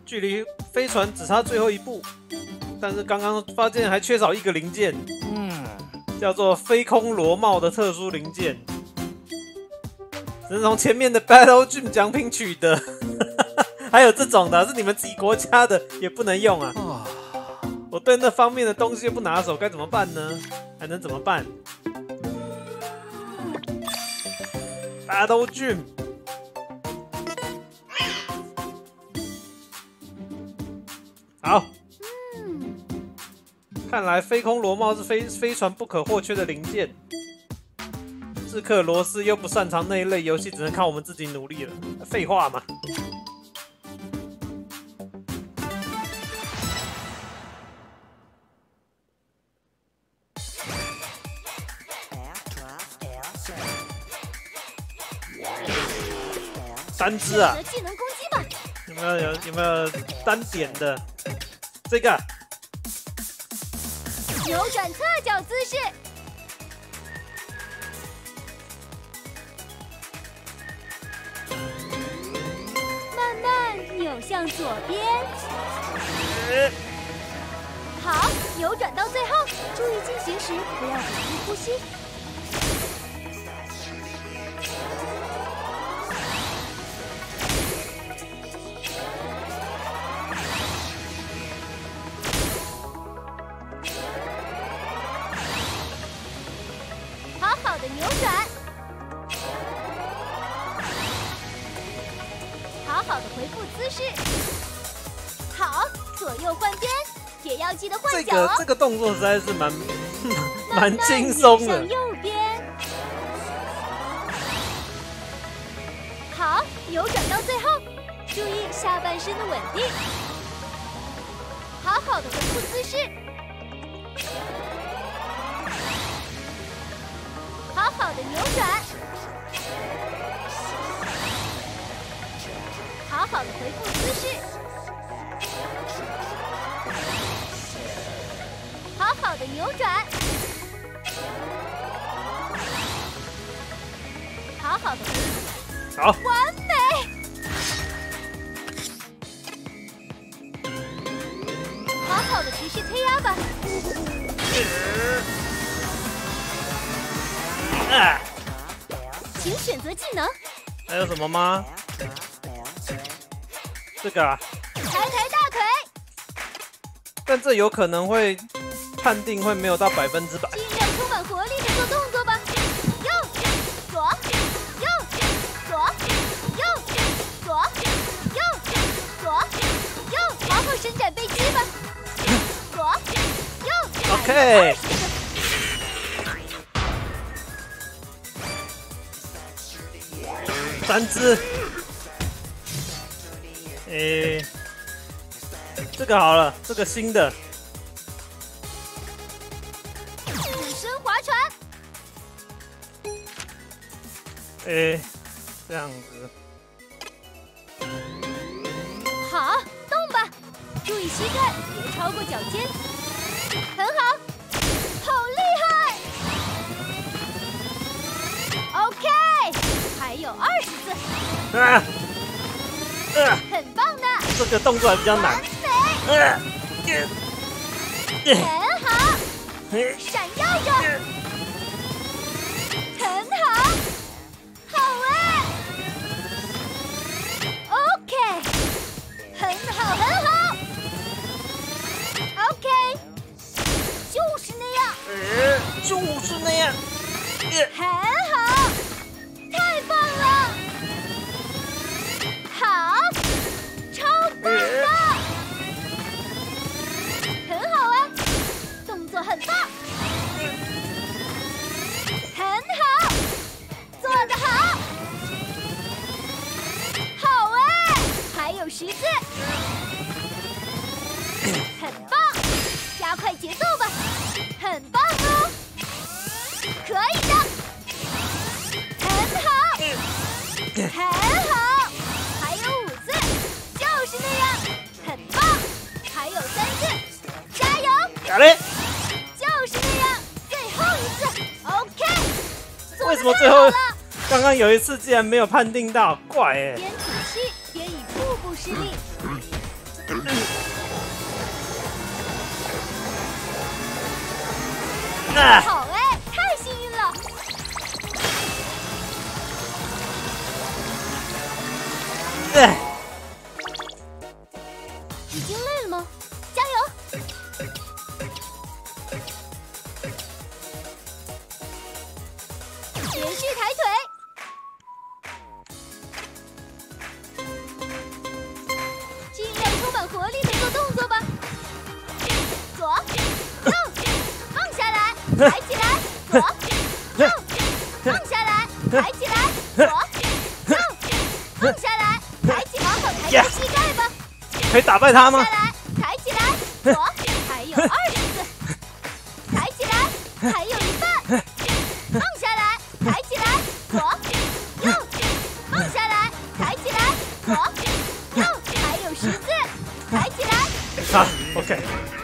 距离飞船只差最后一步，但是刚刚发现还缺少一个零件，叫做飞空螺帽的特殊零件，只是从前面的 Battle Gym 奖品取得。还有这种的，是你们自己国家的，也不能用啊。我对那方面的东西又不拿手，该怎么办呢？还能怎么办 ？Battle Gym。好，看来飞空螺帽是飞船不可或缺的零件。志克罗斯又不擅长那一类游戏，只能靠我们自己努力了。废话嘛。单只啊！ 技能攻击吧。 有没有单点的？这个扭转侧脚姿势，慢慢扭向左边。好，扭转到最后，注意进行时不要屏住呼吸。好的扭转，好好的回复姿势，好，左右换边，也要记得换脚哦。 这个动作实在是蛮轻松的。 向右边，好，扭转到最后，注意下半身的稳定，好好的回复姿势。好好的扭转，好好的回复姿势，好好的扭转，好好的回复， 好， 完美，好好的持续推压吧。请选择技能。 还有什么吗？这个啊， 抬大腿。 但这有可能会判定会没有到100%。 尽量充满活力的做动作吧。右，左，右，左，右，左，右，左，右，好好伸展背肌吧。左，右。 OK。3只，这个好了，这个新的。 俯身划船。 这样子。 好，动吧，注意膝盖别超过脚尖。很好，好厉害。OK。还有20次，很棒的。 这个动作还比较难。 很好，闪耀着，很好，好哎。OK， 很好，很好。OK， 就是那样， 就是那样。 很好。太棒了！好，超棒的，很好啊，动作很棒，很好，做得好，好哎，还有10次，很棒，加快节奏吧，很棒哦，可以的。很好，还有5次，就是那样，很棒，还有3次，加油！ 好嘞， 就是那样，最后一次 ，OK。 为什么最后刚刚有一次竟然没有判定到？怪边吐气边以腹部施力， 好哎，太幸运了！已经累了吗？加油！连续抬腿。尽量充满活力的做动作吧。左，右，放下来，抬起来，左，右，放下来，抬起来，左，右，放下来，抬起，好好抬抬膝盖吧。 可以打败他吗？ 下来，抬起来，左，还有20次，抬起来，还有一半，放下来，抬起来，左，右，放下来，抬起来，左，右，还有10次，抬起来。 好 ，OK。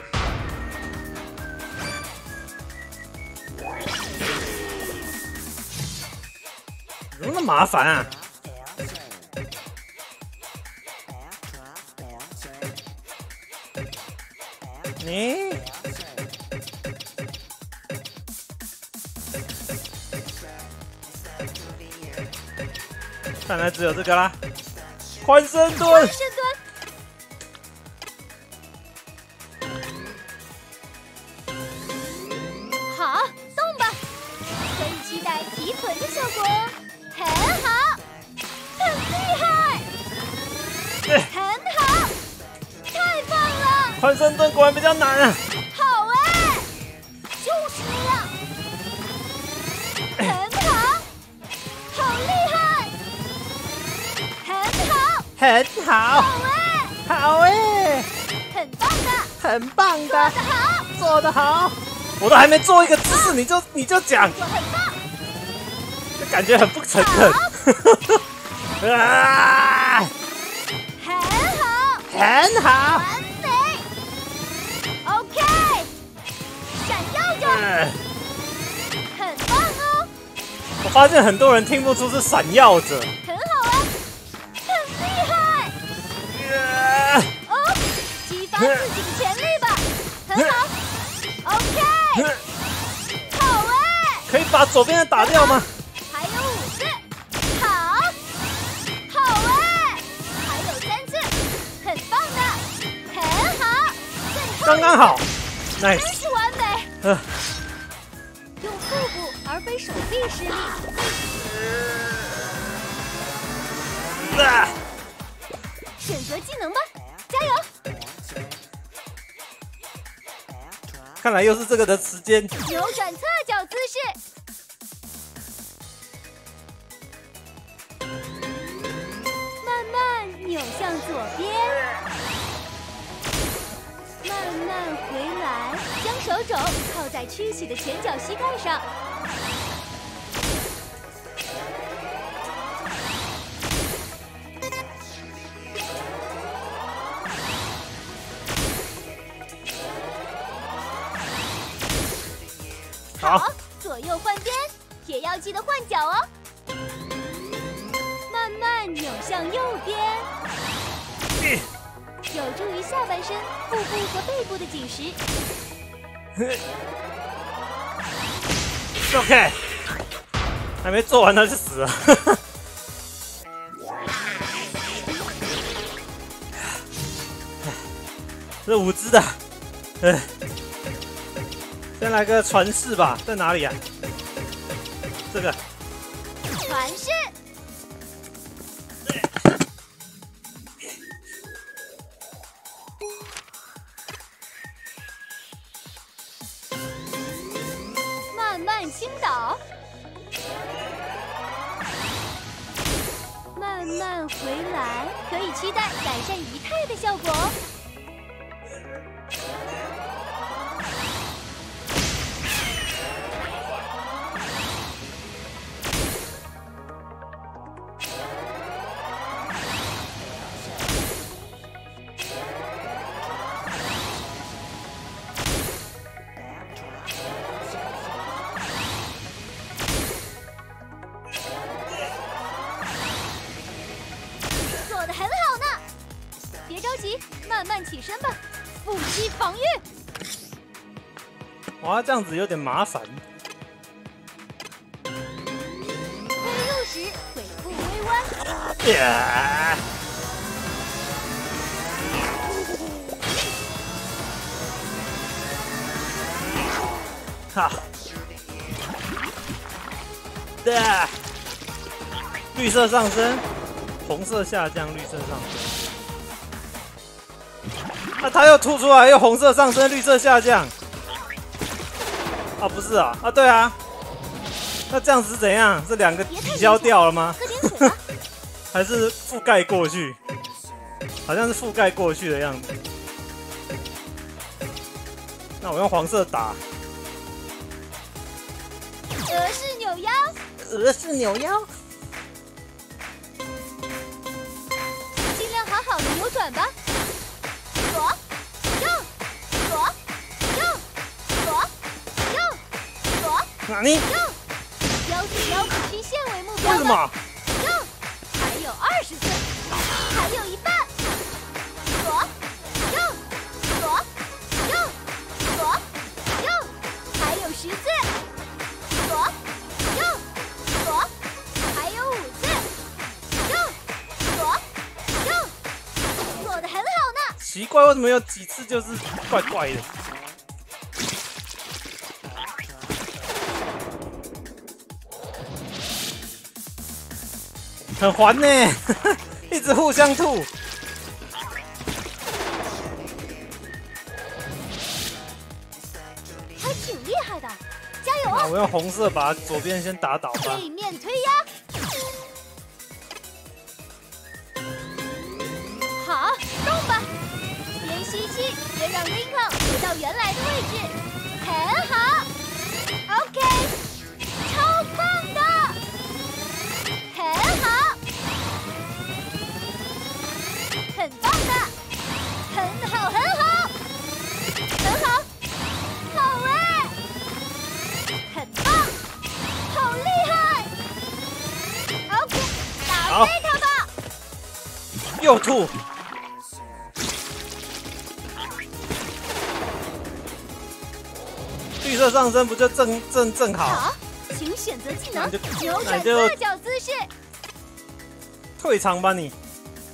怎么那么麻烦啊？你看来只有这个啦，宽身蹲。 宽身蹲。好，动吧，可以期待提臀的效果哦。很好，很厉害，很好，太棒了！ 宽身蹲果然比较难啊。 好哎，就是那样，很好，好厉害，很好， 很好， 好哎， 好哎， 很棒的， 很棒做的， 得好， 做得好。我都还没做一个姿势，你就讲， 做很棒， 这感觉很不诚恳。啊， 很好， 很好。 完美 ，OK， 闪耀着，很棒哦， 我发现很多人听不出是闪耀者。 很好啊，很厉害。哦，激发自己的潜力吧，很好，OK， 好哎， 可以把左边的打掉吗？ 还有5次，好，好哎，还有3次，很棒的，很好， 刚刚好，nice。 真是完美。用腹部而非手臂施力。选择技能吧，加油！ 看来又是这个的时间。 扭转侧脚姿势，慢慢扭向左边，慢慢回来，将手肘靠在屈起的前脚膝盖上。 好， 左右换边，也要记得换脚哦。慢慢扭向右边，有助于下半身、腹部和背部的紧实。 OK， 还没做完他就死了。这5只的，先来个传世吧，在哪里啊？这个传世，慢慢倾倒，慢慢回来，可以期待改善仪态的效果。 做得很好呢， 别着急，慢慢起身吧。腹肌防御。 哇，这样子有点麻烦。 推入时腿部微弯。 哈。绿色上升，红色下降，绿色上升。那他又吐出来，又红色上升，绿色下降。啊，不是啊，啊对啊。那这样子是怎样？这两个抵消掉了吗？还是覆盖过去？好像是覆盖过去的样子。那我用黄色打。 俄式扭腰。 俄式扭腰。 尽量好好的扭转吧。左，右，左，右，左，右，左。 哪里？ 右。标准腰部曲线为目标。 为什么？ 右。还有20次，还有一半。左，右，左，右，左，右，还有10次。左，右，左，还有5次。右，左，右，做得很好呢。 奇怪，为什么有几次就是怪怪的？很烦呢，一直互相吐。 还挺厉害的，加油！ 那我用红色把左边先打倒吧。 背面推压。好，动吧！边吸气，边让 Lincoln 回到原来的位置，很好。OK， 超棒的，很好，很棒的，很好，很好，很好，好哎，很棒，好厉害。OK， 打飞他吧。 又吐。绿色上升不就正好？ 好，请选择技能，扭那你就转侧脚姿势， 退场吧你。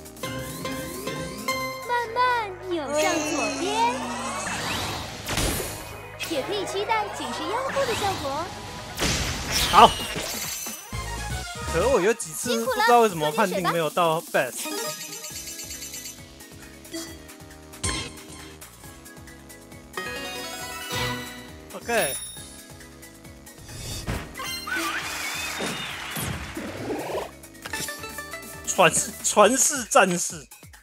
慢慢扭向左边，也可以期待紧实腰部的效果。 好。可我有几次辛苦了不知道为什么判定没有到 best。OK。传世战士。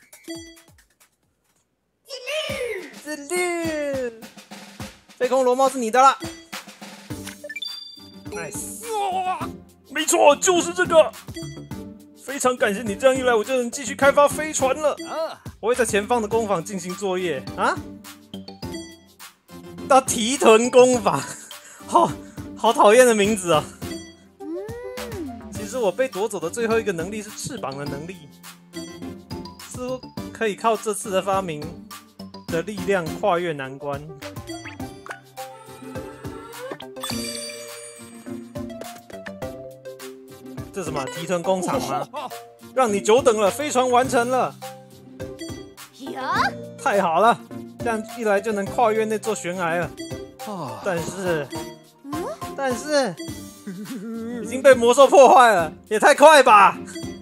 自律。飞空螺帽是你的啦。Nice。没错，就是这个。非常感谢你，这样一来我就能继续开发飞船了。我会在前方的工坊进行作业啊。到提臀工坊，好讨厌的名字啊！其实我被夺走的最后一个能力是翅膀的能力，似乎可以靠这次的发明的力量跨越难关。这是什么？提臀工厂吗？让你久等了，飞船完成了。 呀！ 太好了，这样一来就能跨越那座悬崖了。但是，已经被魔兽破坏了，也太快吧！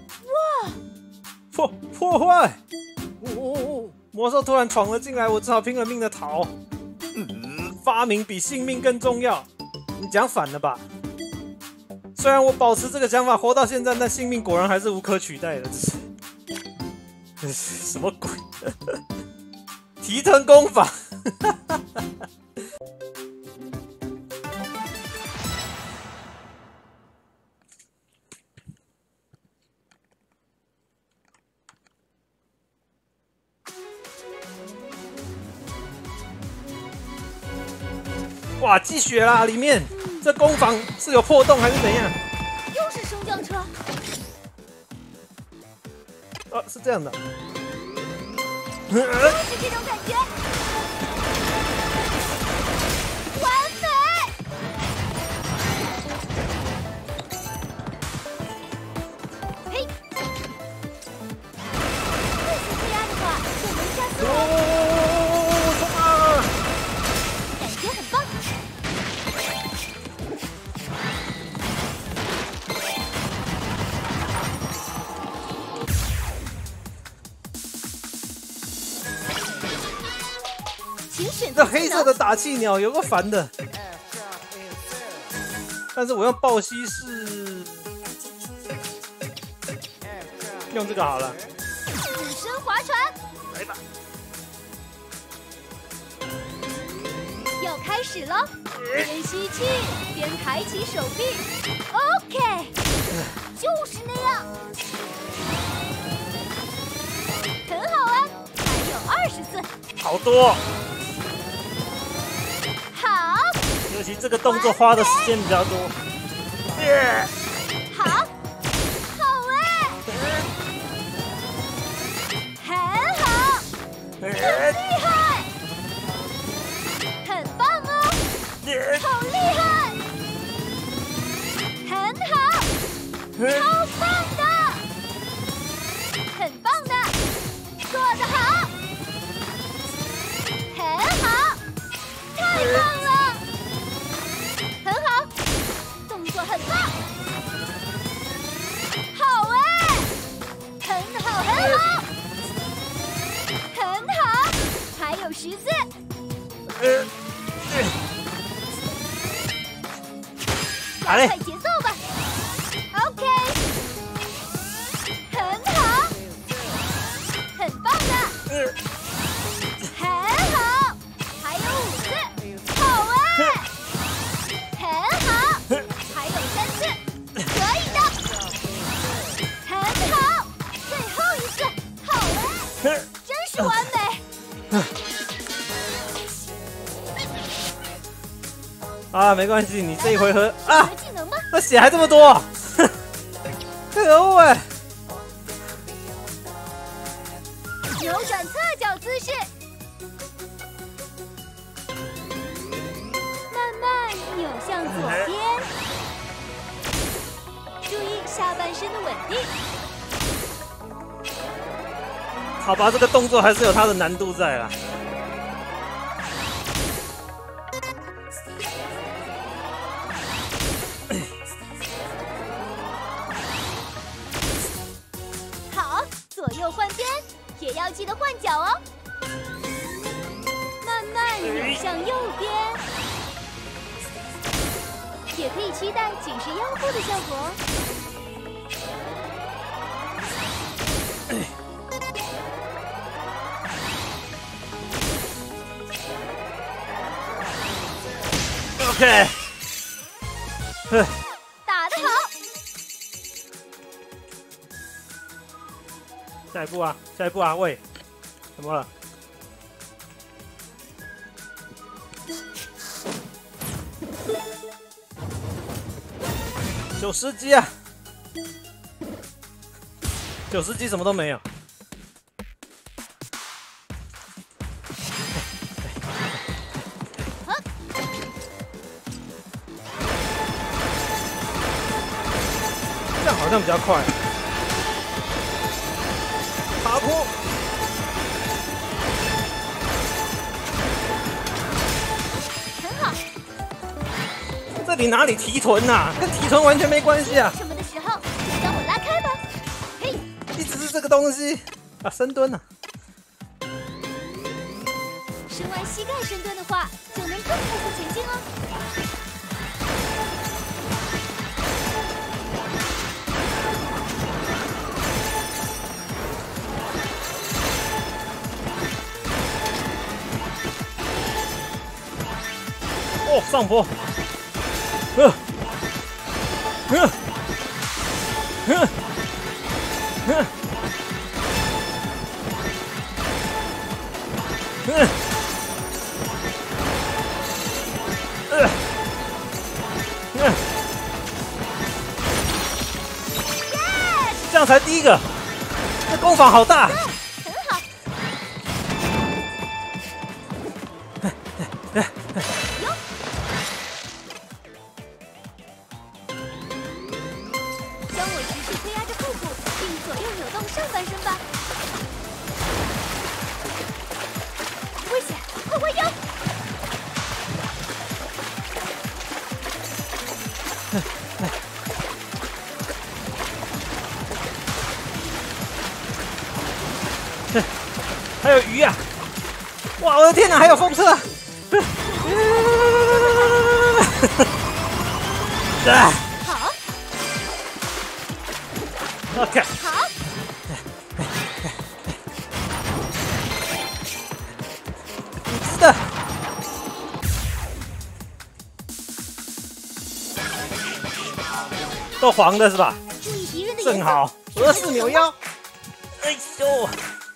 哇！破坏！魔兽突然闯了进来，我只好拼了命的逃。发明比性命更重要，你讲反了吧？虽然我保持这个想法活到现在，但性命果然还是无可取代的。这是什么鬼？提臀工坊。哇，积雪啦！里面这工坊是有破洞还是怎样？ 又是升降车。 是这样的。 就是这种感觉，完美！嘿，快速推压的话，就能加速哦。 冲啊！ 感觉很棒。请选择这黑色的打气鸟有个烦的，但是我用暴吸式，用这个好了。 俯身划船， 来吧。 要开始了，边吸气边抬起手臂 ，OK， 就是那样，很好啊，还有20次， 好多， 好， 尤其这个动作花的时间比较多。 好，好哎，很好，很厉害，很棒哦，好厉害，很好，超棒的，很棒的，做得好，很好，太棒了，很好，动作很棒，好哎，很好，很好，很好，还有10次， 好嘞快节奏吧 ，OK， 很好，很棒的，很好，还有5次，好哎，很好，还有3次，可以的，很好，最后1次，好哎，真是完美， 啊，没关系，你这一回合啊学，技能吧， 那血还这么多，可恶哎！ 扭转侧脚姿势，慢慢扭向左边，注意下半身的稳定。 好吧，这个动作还是有它的难度在啦。 好，左右换边，也要记得换脚哦。慢慢扭向右边，也可以期待紧实腰部的效果。 OK， 打得好， 下一步啊，下一步啊，喂，怎么了？90击啊，90击什么都没有。这样好像比较快。爬坡， 很好。 这里哪里提臀呐？跟提臀完全没关系啊！ 什么的时候，就将我拉开吧。嘿， 一直是这个东西啊，深蹲啊。 伸完膝盖深蹲的话，就能更快速前进哦。 哦，上坡，这样才第一个，这攻防好大。 很好， 翻身吧。危险，快回营！ 还有鱼啊！哇，我的天哪，还有风车！ 好， OK， 好， 是的。都黄的是吧？ 注意敌人的颜色。 正好，俄式扭腰。哎呦！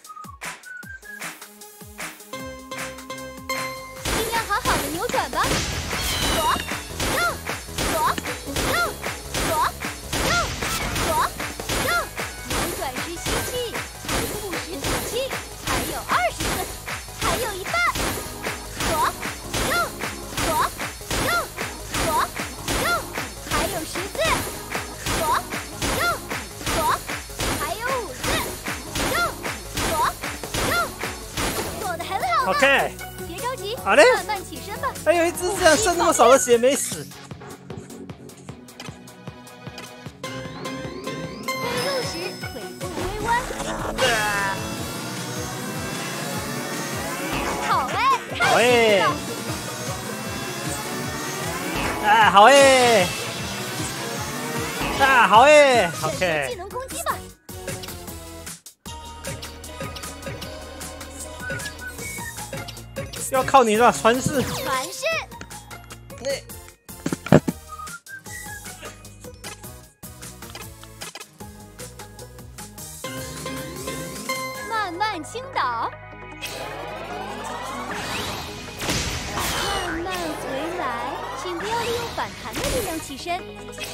尽量好好的扭转吧。左，右，左，右，左，右，左，右。扭转时吸气，回复时吐气，还有20次，还有一半。左，右，左，右，左，右，还有10次。左，右，左，还有5次。右，左，右，做得很好呢。 OK， 别着急， 好嘞慢慢起身吧。 还有一只这样剩那么少的血没死。 飞入时腿部微弯，好哎，太幸运了。 啊，好哎！啊，好哎选择技 ！OK， 能攻击吧。 要靠你了，传世。 传世，慢慢倾倒，慢慢回来，请不要利用反弹的力量起身。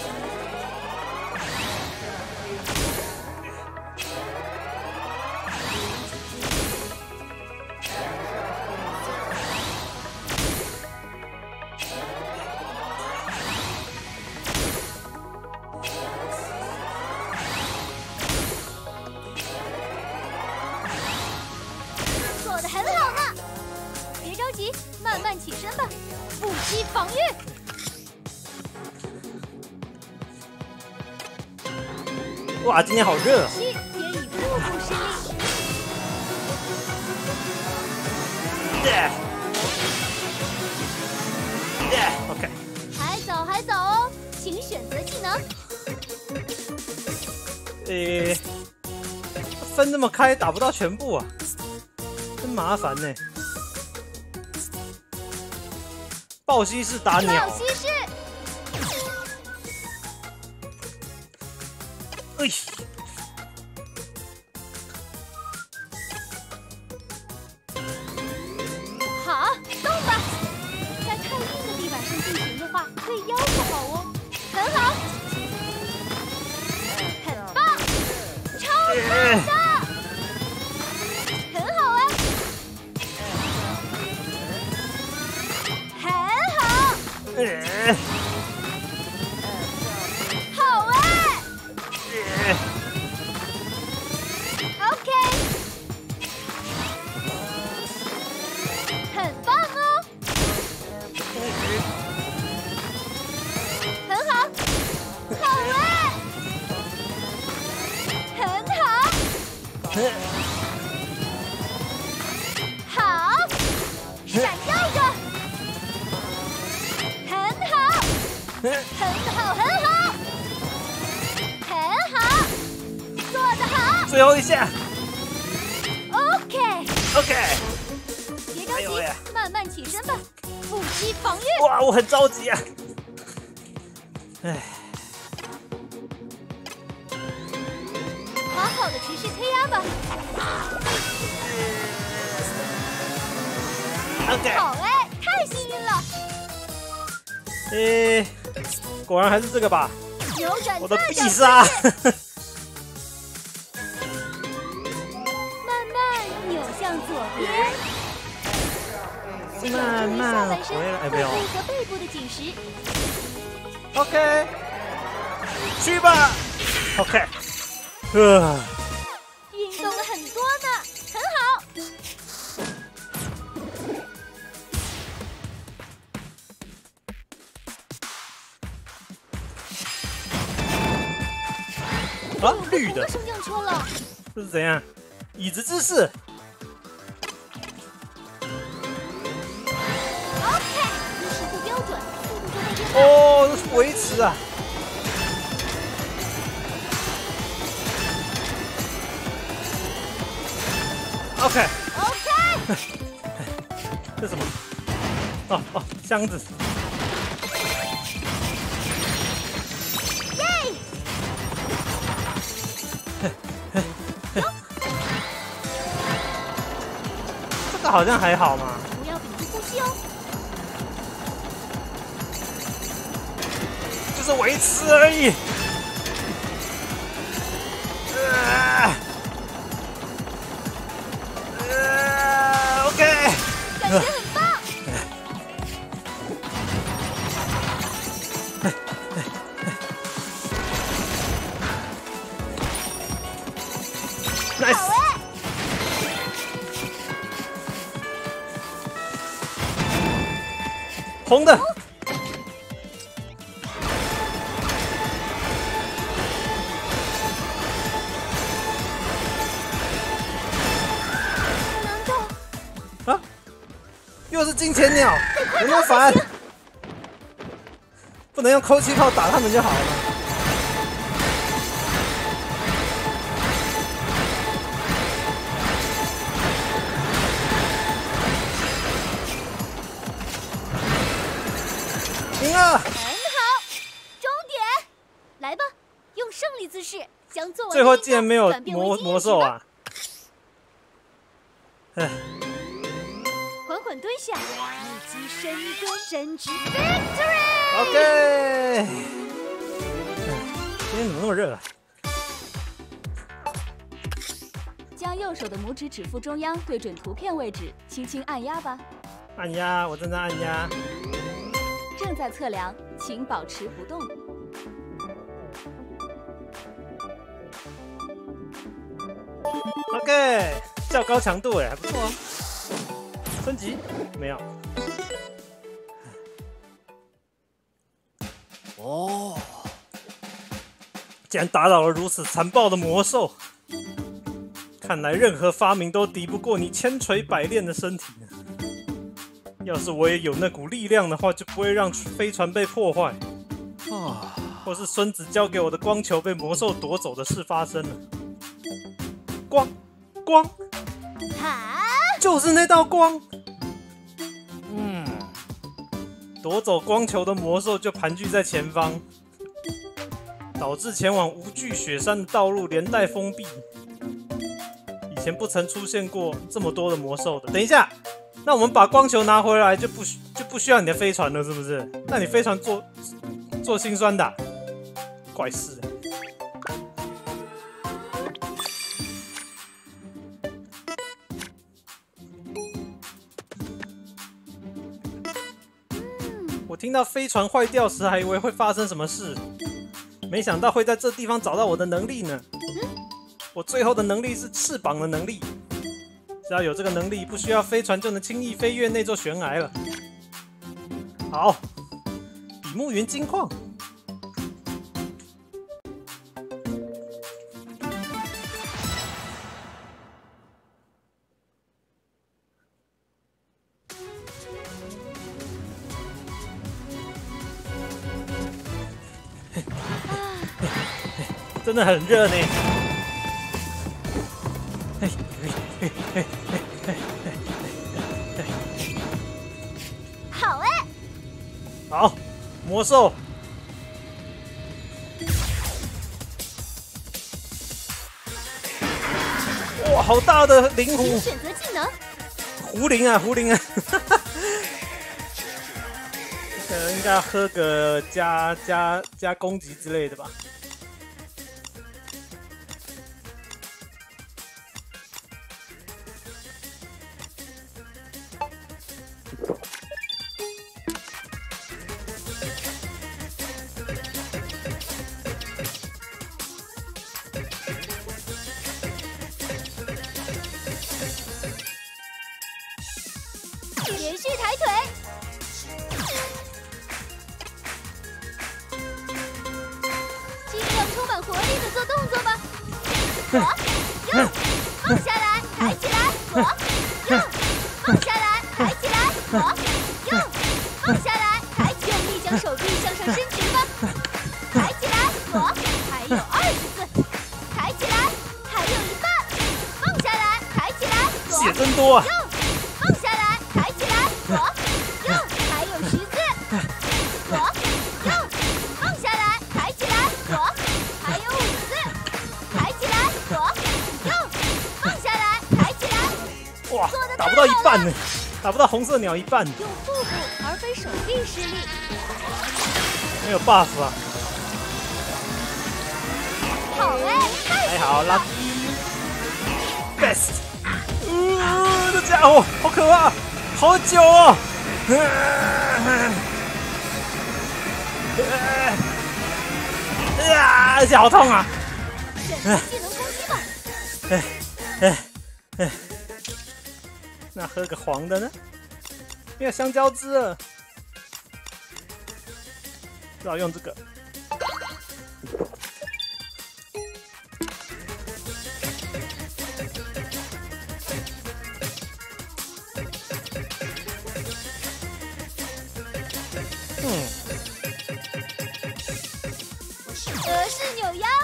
做得很好呢，别着急，慢慢起身吧。腹肌防御， 哇，今天好热。 吸，别以腹部施力。 OK， 还早还早哦，请选择技能。 分那么开，打不到全部啊，真麻烦呢。暴吸式打鸟暴，吸式， 哎， 好，动吧。在太硬的地板上进行的话，对腰不好哦。很好，很棒，超棒的，很好啊，很好，好哎，OK，很棒哦，很好，好哎，很好，好，闪耀着，很好，很好，很好，很好，做得好最后一下 ，OK， ，OK。 别着哎呦喂急，慢慢起身吧。腹肌防御， 哇，我很着急啊！哎， 好好的持续推压吧。 OK， 好哎，太幸运了！ 果然还是这个吧， 扭转我的侧脚必杀。 慢慢扭向左边， 慢慢下半身回来，哎， 腹没有部和背部的紧实， ，OK，去吧，OK， 很多呢，很好。 啊，绿的升降车了， 这是怎样？椅子姿势。 OK， 姿势不标准，速度就会变慢。 哦，这是维持啊。OK， 这是什么？哦，箱子。 耶！ 这个好像还好嘛。 不要屏住呼吸哦。 就是维持而已。OK， 感觉很棒。 Nice， 好哎！ 红的。啊！又是金钱鸟，有没有烦？不能用抠气炮打他们就好了。赢了！ 很好，终点，来吧，用胜利姿势将作为最后竟然没有转变为经验魔兽啊！唉。 缓缓蹲下，立即深蹲，伸直 ，Victory！ OK。今天怎么那么热啊？ 将右手的拇指指腹中央对准图片位置，轻轻按压吧。 按压，我正在按压。 正在测量，请保持不动。 OK， 较高强度哎，还不错哦。升级没有？哦，竟然打倒了如此残暴的魔兽！看来任何发明都敌不过你千锤百炼的身体呢。要是我也有那股力量的话，就不会让飞船被破坏，或是孙子交给我的光球被魔兽夺走的事发生了。光，就是那道光。夺走光球的魔兽就盘踞在前方，导致前往无惧雪山的道路连带封闭。以前不曾出现过这么多的魔兽的。等一下，那我们把光球拿回来就不需要你的飞船了，是不是？那你飞船做心酸的怪事。我听到飞船坏掉时，还以为会发生什么事，没想到会在这地方找到我的能力呢。我最后的能力是翅膀的能力，只要有这个能力，不需要飞船就能轻易飞越那座悬崖了。好，比目鱼金矿。真的很热呢。 好哎！ 好，魔兽。哇，好大的灵狐！ 选择技能。 狐灵啊，狐灵啊！应该喝个加攻击之类的吧。 连续抬腿。尽量充满活力的做动作吧。左右，放下来，抬起来，左右，放下来，抬起来，左右，放下来，抬起，用力将手臂向上伸直吧。抬起来，左，还有20次，抬起来，还有一半，放下来，抬起来，左， 血真多啊！ 右，放下来，抬起来，左，右，还有10次，左，右，放下来，抬起来，左，还有5次，抬起来，左，右，放下来，抬起来。 哇，打不到一半呢，打不到红色鸟一半， 用腹部而非手臂施力。 没有 buff 啊！ 好哎， 还好 ，lucky best。这家伙好可怕，好久哦！而且好痛啊！ 选择技能攻击吧。 那喝个黄的呢？没有香蕉汁了，只好用这个。 德式扭腰。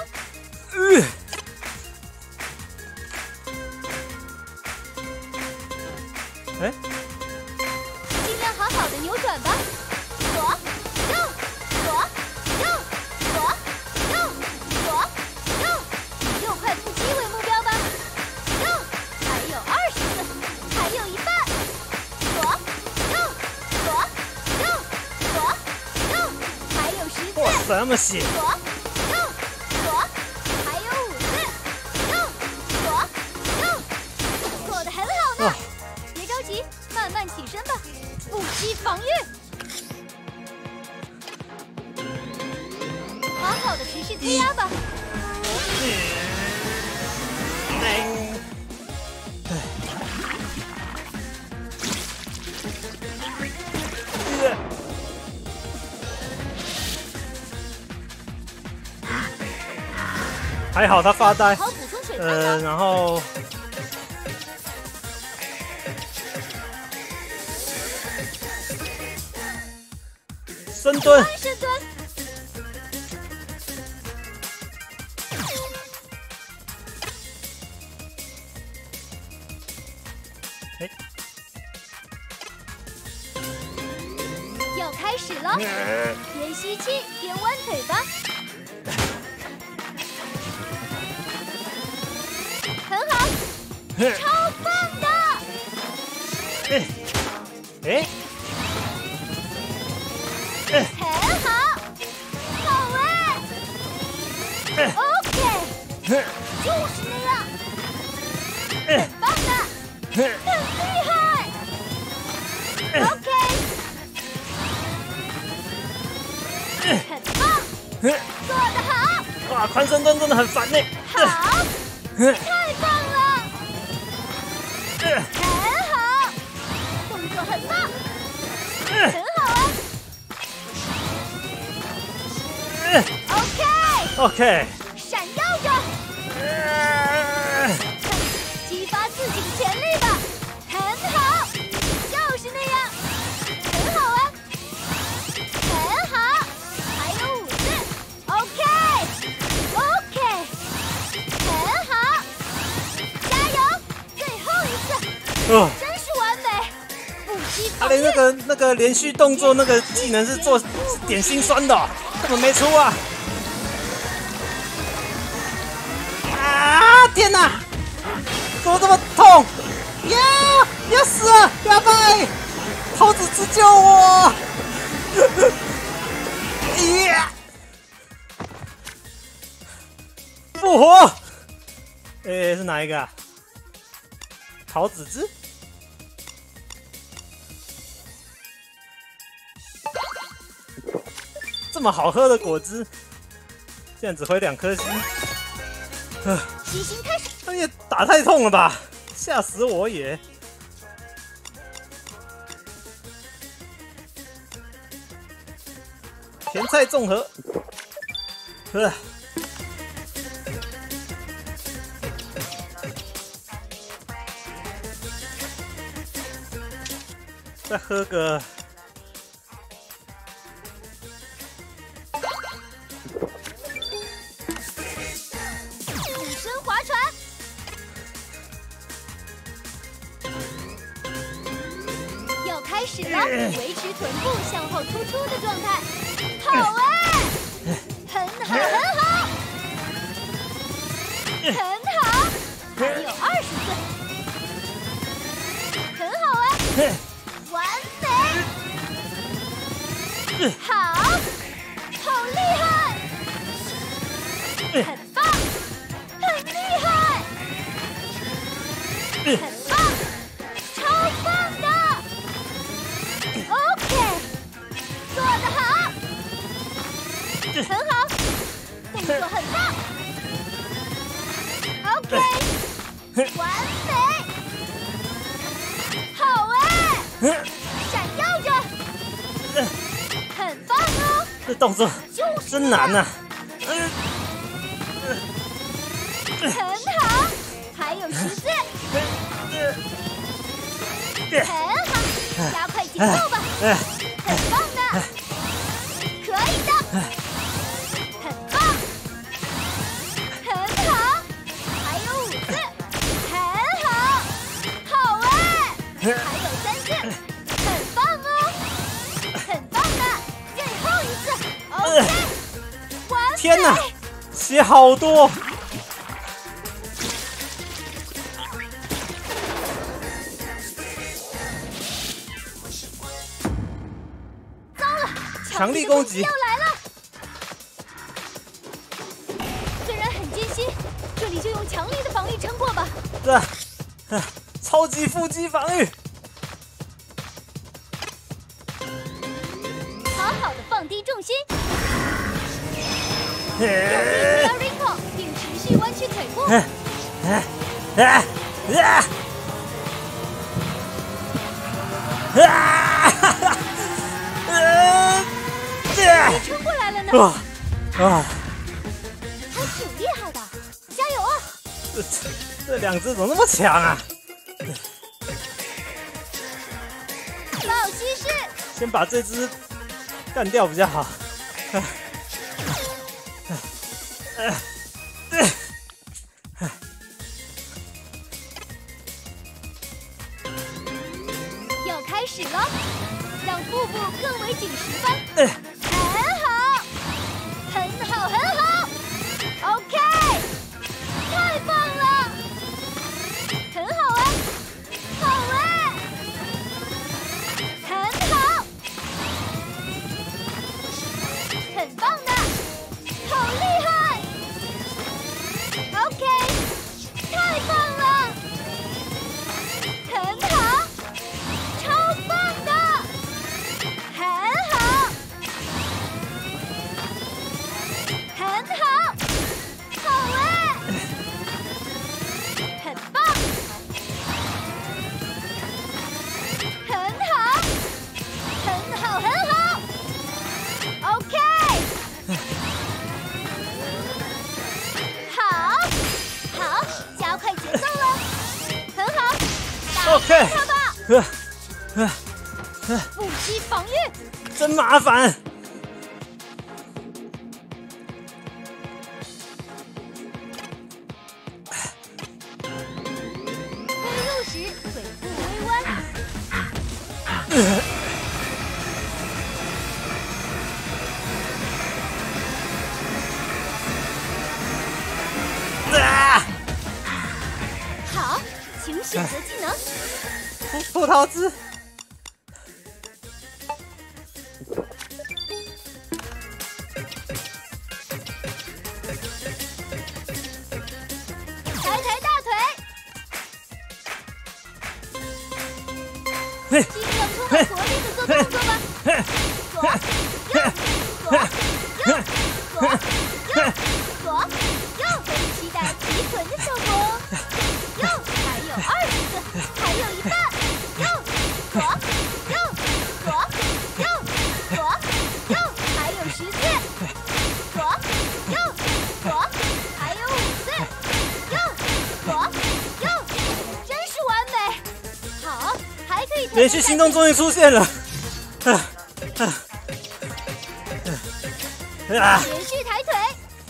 尽量好好的扭转吧。左右，左右，左右，左右，以6块腹肌为目标吧。右，还有20次，还有一半。左右，左右，左右，还有10次。 哇塞，那么血！ 左右，左，还有5次。右，左右，做得很好呢。别着急，慢慢起身吧。腹肌防御，好好的持续推压吧。 还好他发呆， 好补充水分然后深蹲， 深蹲。要开始了，边吸气边弯腿吧。很好，超棒的！很好，好哎 ！OK， 就是那样，很棒的，很厉害。OK， 很棒，做得好。 哇，宽深蹲真的很烦呢。 好，太棒了，很好，动作很棒，很好啊。 OK， 闪耀着，激发自己的潜力吧，很好，就是那样，很好啊，很好，还有5次 ，OK， 很好，加油，最后一次，真是完美，腹肌他连那个连续动作那个技能是做点心酸的，根本没出啊！天哪，怎么这么痛？要死了！要拜，桃子汁救我！复活！是哪一个啊？桃子汁？这么好喝的果汁，现在只回2颗星。 齐心开始， 那也打太痛了吧，吓死我也！ 甜菜综合。再喝个。 俯身划船。要开始了，维持臀部向后突出的状态。好哎，很好，很好，很好，还有20次，很好哎，完美，好，好厉害，很棒，很厉害，很棒，超棒的。OK， 做得好，很好，动作很棒。OK， 完美，好哎，闪耀着，很棒哦。 这动作真难呐！ 很好，还有10次，很好，加快节奏吧，很棒的，可以的，很棒，很好，还有5次，很好，好哎，还有3次，很棒哦，很棒的，最后一次 ，OK， 完美。 天哪，血好多！强力攻击要来了！虽然很艰辛，这里就用强力的防御撑过吧。 超级腹肌防御， 好好的放低重心，用力到 wrinkle， 并持续弯曲腿部。你撑过来了呢！还挺厉害的，加油啊！ 这2只怎么那么强啊？ 老骑士， 先把这只干掉比较好。 要开始了，让腹部更为紧实吧。很好，很好，很好 ，OK， 太棒了，很好啊，好哎，很好，很棒的，好厉害 ，OK， 太棒了，很好，超棒的，很好。很好，好哎，很棒，很好，很好，很好 ，OK， 好，加快节奏了，很好，打败他吧，腹肌防御， 真麻烦。 腿部微弯，好，请选择技能。 葡萄汁。 抬抬大腿，尽量充满活力的做动作吧。左，右，左，期待提臀的效果。右，还有20次，还有一半。右，还有10 连续行动终于出现了。 连续抬腿。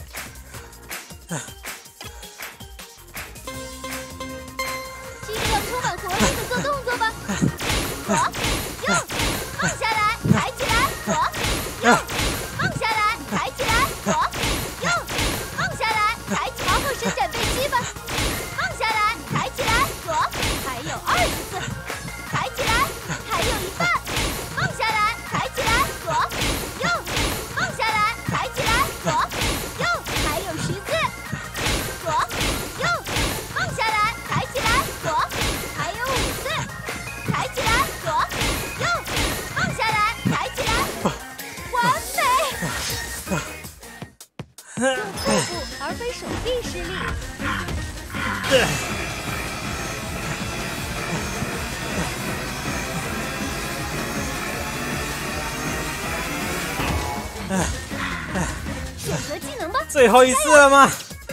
尽量充满活力的做动作吧。左右，放下来，抬起来，左右，放下来，抬起来，左右，放下来，抬起，然后伸展背肌吧。放下来，抬起来，左，还有20次，抬起来，还有一半，放下来，抬起来，左右，放下来，抬起来，左右，还有10次，左右，放下来，抬起来，左，还有5次，抬起来，左右，放下来，抬起来，完美。用腹部而非手臂施力。选择技能吧。 最后一次了吗？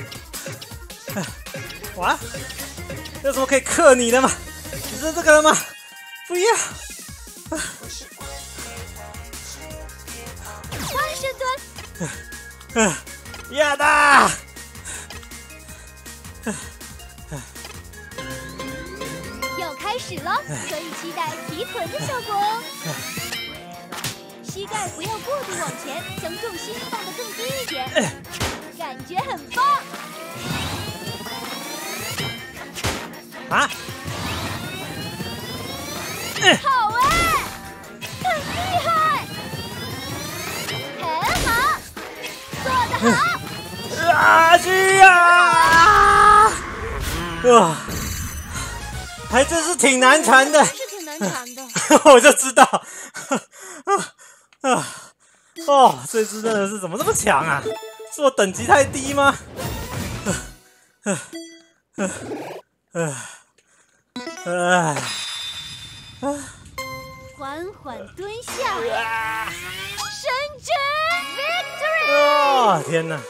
哇，有什么可以克你的吗？只是这个了吗？不要！ 弯身蹲。 呀的！ 要开始了，可以期待提臀的效果哦。膝盖不要过度往前，将重心放得更低一点，感觉很棒。 啊！ 好哎，很厉害，很好，做得好。 去呀！哇，还真是挺难缠的。 是挺难缠的。 我就知道。哦，这只真的是怎么这么强啊？是我等级太低吗？ 缓缓蹲下，伸直 ，victory！ 哦，天哪！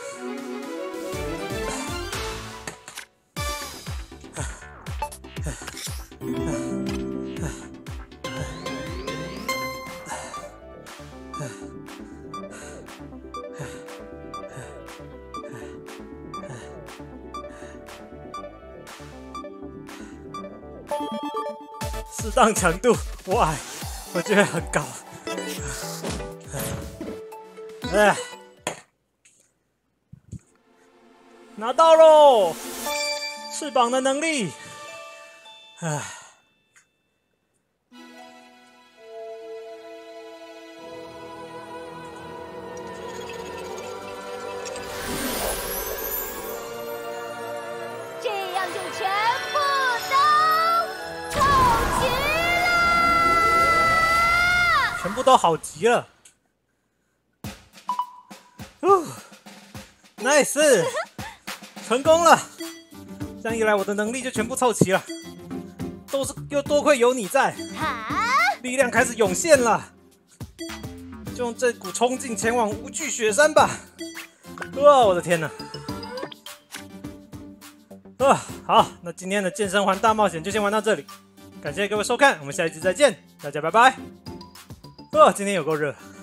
适当强度，哇，我觉得很高。拿到喽！翅膀的能力， 这样就全部都凑齐了， 全部都好极了。nice， 成功了！这样一来，我的能力就全部凑齐了。又多亏有你在，力量开始涌现了。就用这股冲劲前往无惧雪山吧！哇，我的天哪！好，那今天的健身环大冒险就先玩到这里，感谢各位收看，我们下一集再见，大家拜拜。今天有够热。